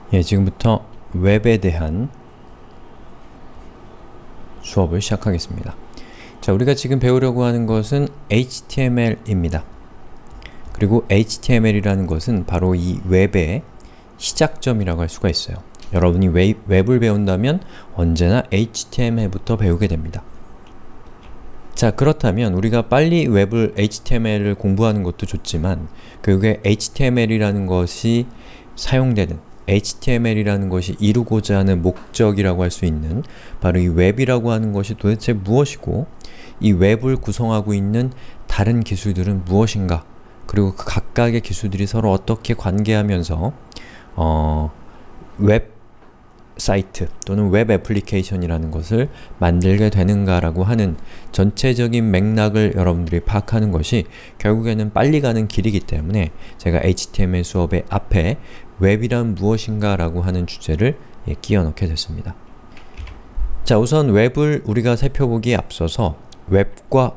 지금부터 웹에 대한 수업을 시작하겠습니다. 자, 우리가 지금 배우려고 하는 것은 HTML입니다. 그리고 HTML이라는 것은 바로 이 웹의 시작점이라고 할 수가 있어요. 여러분이 웹을 배운다면 언제나 HTML부터 배우게 됩니다. 자, 그렇다면 우리가 빨리 웹을 HTML을 공부하는 것도 좋지만 결국에 HTML이라는 것이 사용되는 HTML이라는 것이 이루고자 하는 목적이라고 할 수 있는 바로 이 웹이라고 하는 것이 도대체 무엇이고 이 웹을 구성하고 있는 다른 기술들은 무엇인가, 그리고 그 각각의 기술들이 서로 어떻게 관계하면서 웹 사이트 또는 웹 애플리케이션이라는 것을 만들게 되는가라고 하는 전체적인 맥락을 여러분들이 파악하는 것이 결국에는 빨리 가는 길이기 때문에 제가 HTML 수업의 앞에 웹이란 무엇인가 라고 하는 주제를 끼워 넣게 됐습니다. 자, 우선 웹을 우리가 살펴보기에 앞서서 웹과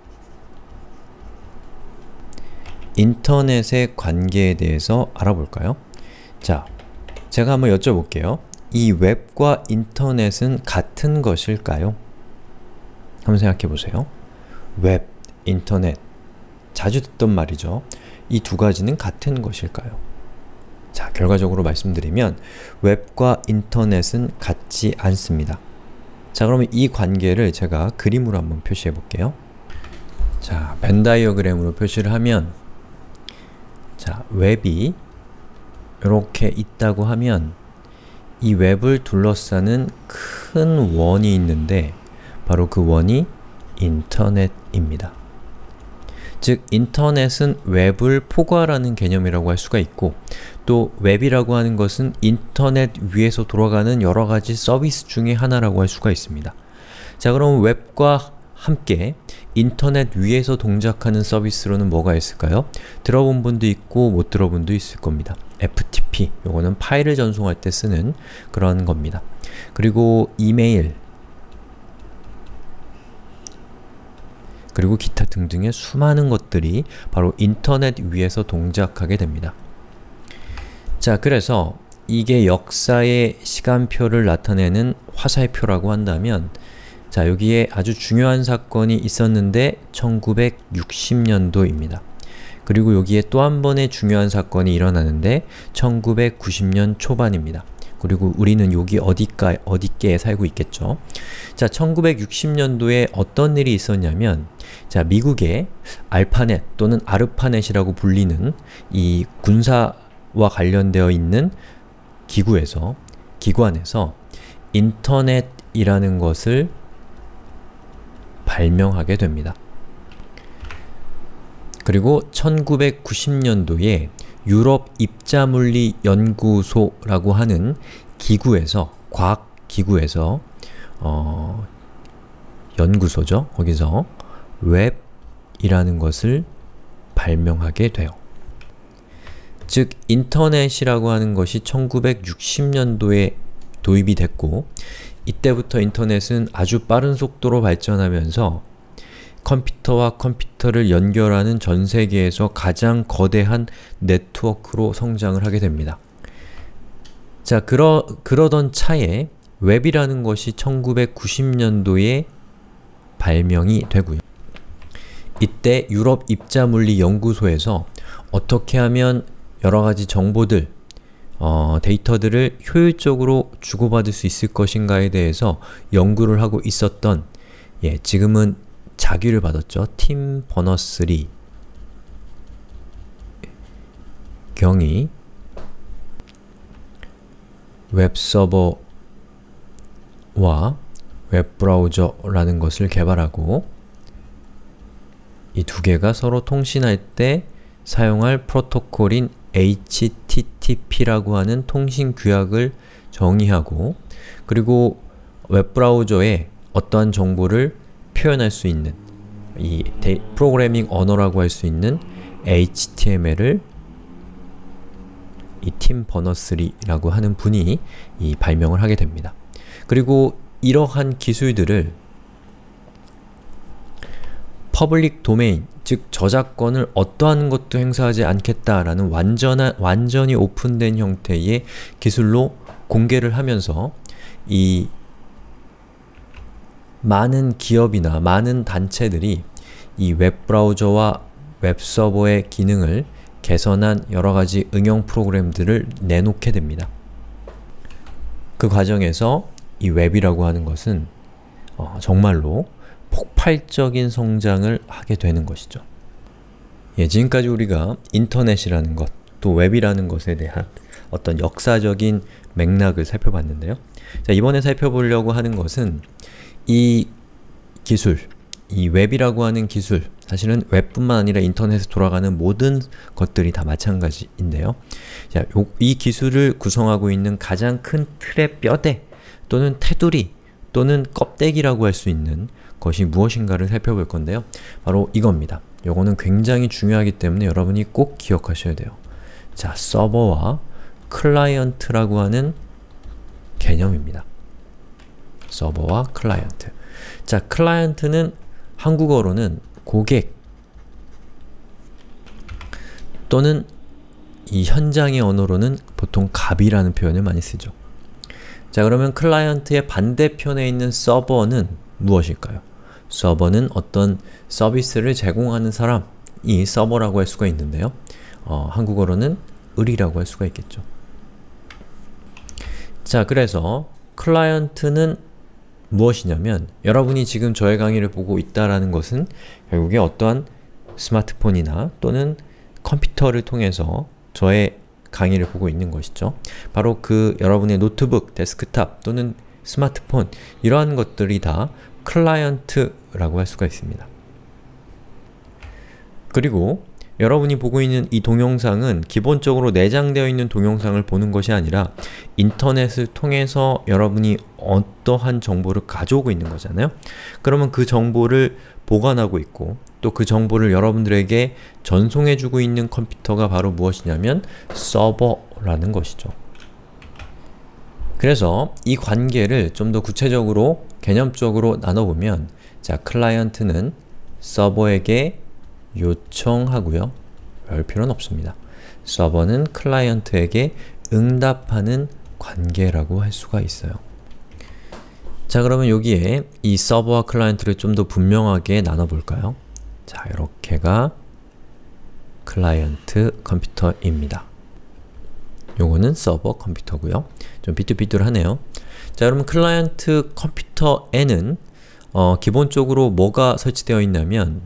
인터넷의 관계에 대해서 알아볼까요? 자, 제가 한번 여쭤볼게요. 이 웹과 인터넷은 같은 것일까요? 한번 생각해 보세요. 웹, 인터넷, 자주 듣던 말이죠. 이 두 가지는 같은 것일까요? 자, 결과적으로 말씀드리면 웹과 인터넷은 같지 않습니다. 자, 그러면 이 관계를 제가 그림으로 한번 표시해 볼게요. 자, 벤 다이어그램으로 표시를 하면 자, 웹이 이렇게 있다고 하면 이 웹을 둘러싸는 큰 원이 있는데 바로 그 원이 인터넷입니다. 즉, 인터넷은 웹을 포괄하는 개념이라고 할 수가 있고 또 웹이라고 하는 것은 인터넷 위에서 돌아가는 여러가지 서비스 중에 하나라고 할 수가 있습니다. 자, 그럼 웹과 함께 인터넷 위에서 동작하는 서비스로는 뭐가 있을까요? 들어본 분도 있고 못 들어본 분도 있을 겁니다. FTP, 요거는 파일을 전송할 때 쓰는 그런 겁니다. 그리고 이메일, 그리고 기타 등등의 수많은 것들이 바로 인터넷 위에서 동작하게 됩니다. 자, 그래서 이게 역사의 시간표를 나타내는 화살표라고 한다면 자, 여기에 아주 중요한 사건이 있었는데 1960년도입니다. 그리고 여기에 또 한 번의 중요한 사건이 일어나는데 1990년 초반입니다. 그리고 우리는 여기 어디께에 살고 있겠죠. 자, 1960년도에 어떤 일이 있었냐면 자, 미국의 알파넷 또는 아르파넷이라고 불리는 이 군사와 관련되어 있는 기관에서 인터넷이라는 것을 발명하게 됩니다. 그리고 1990년도에 유럽 입자물리 연구소라고 하는 기구에서, 과학기구에서 연구소죠. 거기서 웹이라는 것을 발명하게 돼요. 즉, 인터넷이라고 하는 것이 1960년도에 도입이 됐고 이때부터 인터넷은 아주 빠른 속도로 발전하면서 컴퓨터와 컴퓨터를 연결하는 전 세계에서 가장 거대한 네트워크로 성장을 하게 됩니다. 자, 그러던 차에 웹이라는 것이 1990년도에 발명이 되고요. 이때 유럽 입자물리 연구소에서 어떻게 하면 여러가지 정보들, 데이터들을 효율적으로 주고받을 수 있을 것인가에 대해서 연구를 하고 있었던 지금은 자귀를 받았죠. 팀 버너스-리 경이 웹서버와 웹브라우저라는 것을 개발하고 이 두 개가 서로 통신할 때 사용할 프로토콜인 HTTP라고 하는 통신 규약을 정의하고 그리고 웹브라우저에 어떠한 정보를 표현할 수 있는 이 프로그래밍 언어라고 할 수 있는 HTML을 이 팀 버너스-리라고 하는 분이 발명을 하게 됩니다. 그리고 이러한 기술들을 퍼블릭 도메인, 즉 저작권을 어떠한 것도 행사하지 않겠다라는 완전히 오픈된 형태의 기술로 공개를 하면서 이 많은 기업이나 많은 단체들이 이 웹브라우저와 웹서버의 기능을 개선한 여러가지 응용 프로그램들을 내놓게 됩니다. 그 과정에서 이 웹이라고 하는 것은 정말로 폭발적인 성장을 하게 되는 것이죠. 지금까지 우리가 인터넷이라는 것, 또 웹이라는 것에 대한 어떤 역사적인 맥락을 살펴봤는데요. 자, 이번에 살펴보려고 하는 것은 이 기술, 이 웹이라고 하는 기술, 사실은 웹뿐만 아니라 인터넷에 돌아가는 모든 것들이 다 마찬가지인데요. 자, 이 기술을 구성하고 있는 가장 큰 틀의 뼈대 또는 테두리 또는 껍데기라고 할 수 있는 것이 무엇인가를 살펴볼 건데요. 바로 이겁니다. 요거는 굉장히 중요하기 때문에 여러분이 꼭 기억하셔야 돼요. 자, 서버와 클라이언트라고 하는 개념입니다. 서버와 클라이언트. 자, 클라이언트는 한국어로는 고객 또는 이 현장의 언어로는 보통 갑이라는 표현을 많이 쓰죠. 자, 그러면 클라이언트의 반대편에 있는 서버는 무엇일까요? 서버는 어떤 서비스를 제공하는 사람이 서버라고 할 수가 있는데요. 한국어로는 을이라고 할 수가 있겠죠. 자, 그래서 클라이언트는 무엇이냐면 여러분이 지금 저의 강의를 보고 있다라는 것은 결국에 어떠한 스마트폰이나 또는 컴퓨터를 통해서 저의 강의를 보고 있는 것이죠. 바로 그 여러분의 노트북, 데스크탑 또는 스마트폰 이러한 것들이 다 클라이언트라고 할 수가 있습니다. 그리고 여러분이 보고 있는 이 동영상은 기본적으로 내장되어 있는 동영상을 보는 것이 아니라 인터넷을 통해서 여러분이 어떠한 정보를 가져오고 있는 거잖아요. 그러면 그 정보를 보관하고 있고 또 그 정보를 여러분들에게 전송해주고 있는 컴퓨터가 바로 무엇이냐면 서버라는 것이죠. 그래서 이 관계를 좀 더 구체적으로 개념적으로 나눠보면 자, 클라이언트는 서버에게 요청하고요. 별 필요는 없습니다. 서버는 클라이언트에게 응답하는 관계라고 할 수가 있어요. 자, 그러면 여기에 이 서버와 클라이언트를 좀 더 분명하게 나눠볼까요? 자, 이렇게가 클라이언트 컴퓨터입니다. 요거는 서버 컴퓨터고요. 좀 비뚤비뚤하네요. 자, 그러면 클라이언트 컴퓨터에는 기본적으로 뭐가 설치되어 있냐면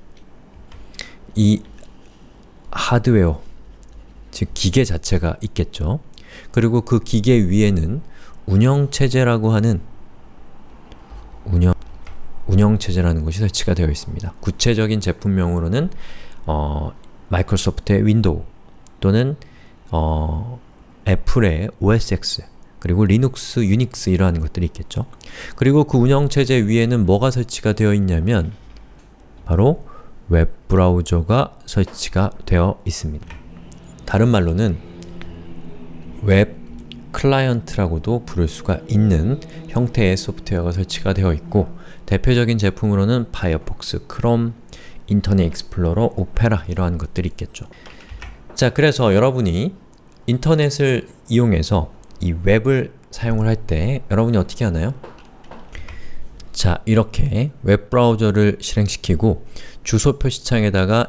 이 하드웨어, 즉 기계 자체가 있겠죠. 그리고 그 기계 위에는 운영체제라고 하는 운영체제라는 것이 설치가 되어 있습니다. 구체적인 제품명으로는 마이크로소프트의 윈도우 또는 애플의 OS X 그리고 리눅스, 유닉스 이러한 것들이 있겠죠. 그리고 그 운영체제 위에는 뭐가 설치가 되어 있냐면 바로 웹브라우저가 설치가 되어 있습니다. 다른 말로는 웹 클라이언트라고도 부를 수가 있는 형태의 소프트웨어가 설치가 되어 있고 대표적인 제품으로는 파이어폭스, 크롬, 인터넷 익스플로러, 오페라 이러한 것들이 있겠죠. 자, 그래서 여러분이 인터넷을 이용해서 이 웹을 사용을 할 때 여러분이 어떻게 하나요? 자, 이렇게 웹브라우저를 실행시키고 주소 표시창에다가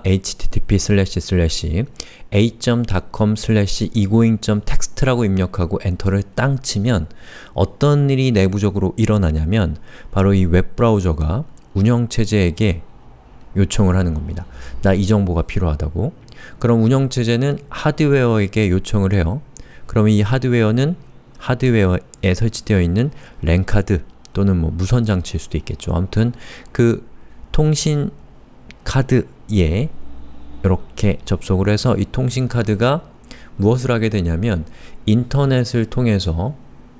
http://a.com/egoing.txt라고 입력하고 엔터를 땅 치면 어떤 일이 내부적으로 일어나냐면 바로 이 웹브라우저가 운영체제에게 요청을 하는 겁니다. 나 이 정보가 필요하다고. 그럼 운영체제는 하드웨어에게 요청을 해요. 그러면 이 하드웨어는 하드웨어에 설치되어 있는 랜카드 또는 뭐 무선 장치일 수도 있겠죠. 아무튼 그 통신 카드에 이렇게 접속을 해서 이 통신 카드가 무엇을 하게 되냐면 인터넷을 통해서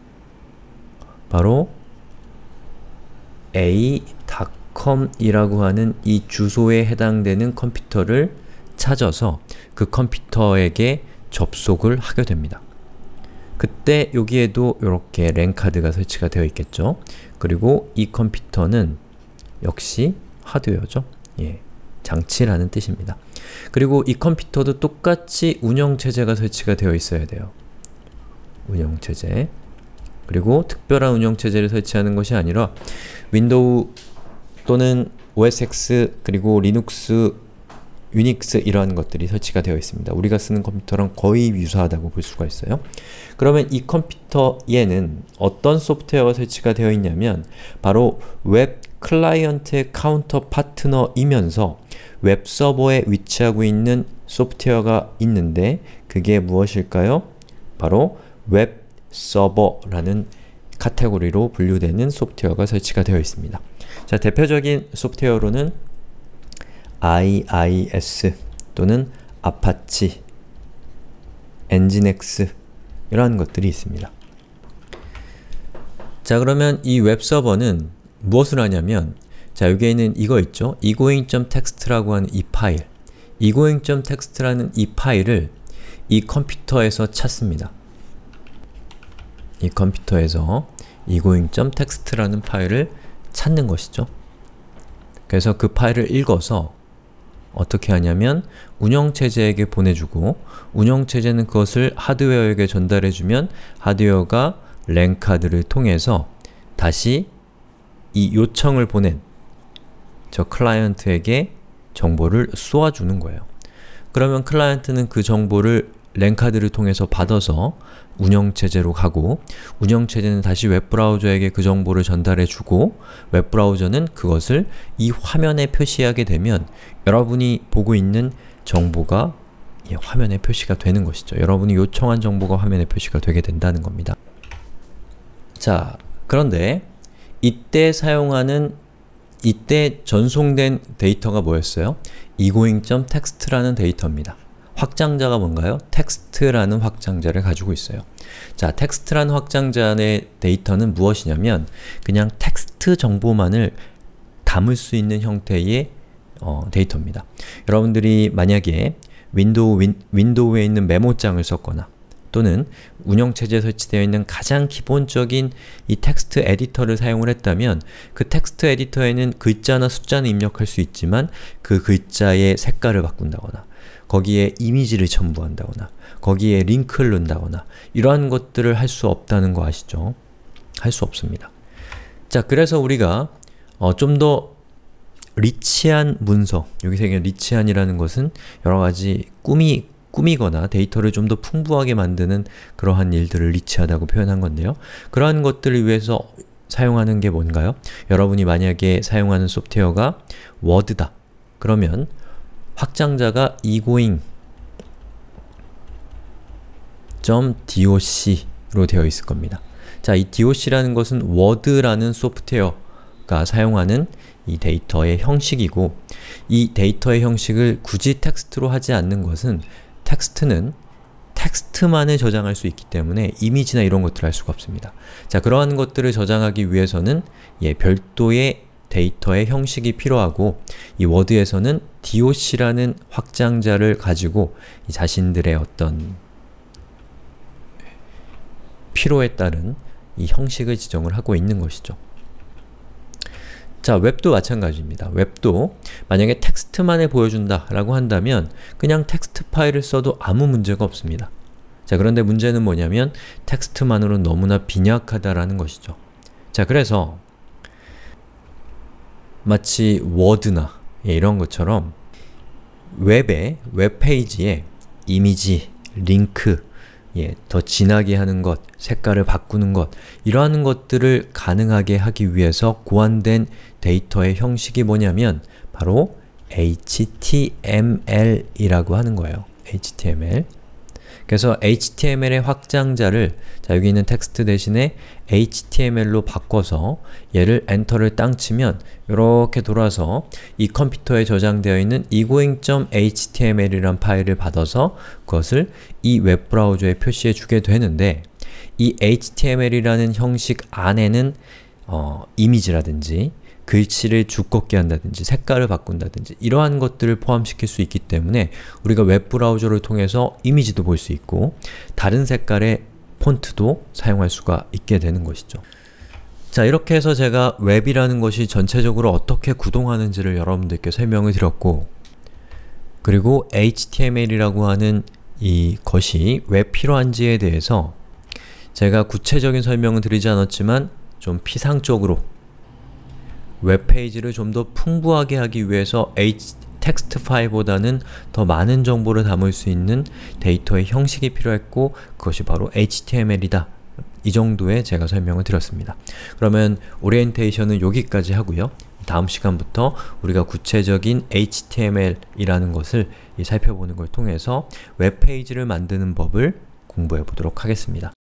바로 a.com이라고 하는 이 주소에 해당되는 컴퓨터를 찾아서 그 컴퓨터에게 접속을 하게 됩니다. 그때 여기에도 이렇게 랜카드가 설치가 되어 있겠죠. 그리고 이 컴퓨터는 역시 하드웨어죠. 장치라는 뜻입니다. 그리고 이 컴퓨터도 똑같이 운영체제가 설치가 되어 있어야 돼요. 운영체제. 그리고 특별한 운영체제를 설치하는 것이 아니라 윈도우 또는 OS X 그리고 리눅스, 유닉스 이러한 것들이 설치가 되어 있습니다. 우리가 쓰는 컴퓨터랑 거의 유사하다고 볼 수가 있어요. 그러면 이 컴퓨터에는 어떤 소프트웨어가 설치가 되어 있냐면 바로 웹 클라이언트의 카운터 파트너이면서 웹 서버에 위치하고 있는 소프트웨어가 있는데 그게 무엇일까요? 바로 웹 서버라는 카테고리로 분류되는 소프트웨어가 설치가 되어 있습니다. 자, 대표적인 소프트웨어로는 IIS 또는 아파치, 엔진엑스 이러한 것들이 있습니다. 자, 그러면 이 웹서버는 무엇을 하냐면 자, 여기에 있는 이거 있죠? egoing.txt라고 하는 이 파일, egoing.txt라는 이 파일을 이 컴퓨터에서 찾습니다. 이 컴퓨터에서 egoing.txt라는 파일을 찾는 것이죠. 그래서 그 파일을 읽어서 어떻게 하냐면 운영체제에게 보내주고 운영체제는 그것을 하드웨어에게 전달해주면 하드웨어가 랜카드를 통해서 다시 이 요청을 보낸 저 클라이언트에게 정보를 쏘아주는 거예요. 그러면 클라이언트는 그 정보를 랜카드를 통해서 받아서 운영체제로 가고 운영체제는 다시 웹브라우저에게 그 정보를 전달해주고 웹브라우저는 그것을 이 화면에 표시하게 되면 여러분이 보고 있는 정보가 이 화면에 표시가 되는 것이죠. 여러분이 요청한 정보가 화면에 표시가 되게 된다는 겁니다. 자, 그런데 이때 전송된 데이터가 뭐였어요? egoing.txt라는 데이터입니다. 확장자가 뭔가요? 텍스트라는 확장자를 가지고 있어요. 자, 텍스트라는 확장자 안의 데이터는 무엇이냐면 그냥 텍스트 정보만을 담을 수 있는 형태의 데이터입니다. 여러분들이 만약에 윈도우에 있는 메모장을 썼거나 또는 운영체제에 설치되어 있는 가장 기본적인 이 텍스트 에디터를 사용을 했다면 그 텍스트 에디터에는 글자나 숫자는 입력할 수 있지만 그 글자의 색깔을 바꾼다거나 거기에 이미지를 첨부한다거나 거기에 링크를 넣는다거나 이러한 것들을 할 수 없다는 거 아시죠? 할 수 없습니다. 자, 그래서 우리가 좀 더 리치한 문서, 여기서 리치한이라는 것은 여러가지 꾸미거나 데이터를 좀 더 풍부하게 만드는 그러한 일들을 리치하다고 표현한 건데요. 그러한 것들을 위해서 사용하는 게 뭔가요? 여러분이 만약에 사용하는 소프트웨어가 워드다. 그러면 확장자가 egoing.doc로 되어 있을 겁니다. 자, 이 doc라는 것은 워드라는 소프트웨어가 사용하는 이 데이터의 형식이고 이 데이터의 형식을 굳이 텍스트로 하지 않는 것은 텍스트는 텍스트만을 저장할 수 있기 때문에 이미지나 이런 것들을 할 수가 없습니다. 자, 그러한 것들을 저장하기 위해서는 별도의 데이터의 형식이 필요하고 이 워드에서는 doc라는 확장자를 가지고 이 자신들의 어떤 필요에 따른 이 형식을 지정을 하고 있는 것이죠. 자, 웹도 마찬가지입니다. 웹도 만약에 텍스트만을 보여준다 라고 한다면 그냥 텍스트 파일을 써도 아무 문제가 없습니다. 자, 그런데 문제는 뭐냐면 텍스트만으로는 너무나 빈약하다라는 것이죠. 자, 그래서 마치 워드나 이런 것처럼 웹페이지에 이미지, 링크, 더 진하게 하는 것, 색깔을 바꾸는 것 이러한 것들을 가능하게 하기 위해서 고안된 데이터의 형식이 뭐냐면 바로 HTML이라고 하는 거예요. HTML. 그래서 HTML의 확장자를 자, 여기 있는 텍스트 대신에 HTML로 바꿔서 얘를 엔터를 땅 치면 이렇게 돌아서 이 컴퓨터에 저장되어 있는 egoing.html이란 파일을 받아서 그것을 이 웹브라우저에 표시해 주게 되는데 이 HTML이라는 형식 안에는 이미지라든지 글씨를 두껍게 한다든지 색깔을 바꾼다든지 이러한 것들을 포함시킬 수 있기 때문에 우리가 웹브라우저를 통해서 이미지도 볼 수 있고 다른 색깔의 폰트도 사용할 수가 있게 되는 것이죠. 자, 이렇게 해서 제가 웹이라는 것이 전체적으로 어떻게 구동하는지를 여러분들께 설명을 드렸고, 그리고 HTML이라고 하는 이 것이 왜 필요한지에 대해서 제가 구체적인 설명은 드리지 않았지만 좀 피상적으로 웹페이지를 좀 더 풍부하게 하기 위해서 텍스트 파일보다는 더 많은 정보를 담을 수 있는 데이터의 형식이 필요했고 그것이 바로 HTML이다. 이 정도의 제가 설명을 드렸습니다. 그러면 오리엔테이션은 여기까지 하고요. 다음 시간부터 우리가 구체적인 HTML이라는 것을 살펴보는 걸 통해서 웹페이지를 만드는 법을 공부해 보도록 하겠습니다.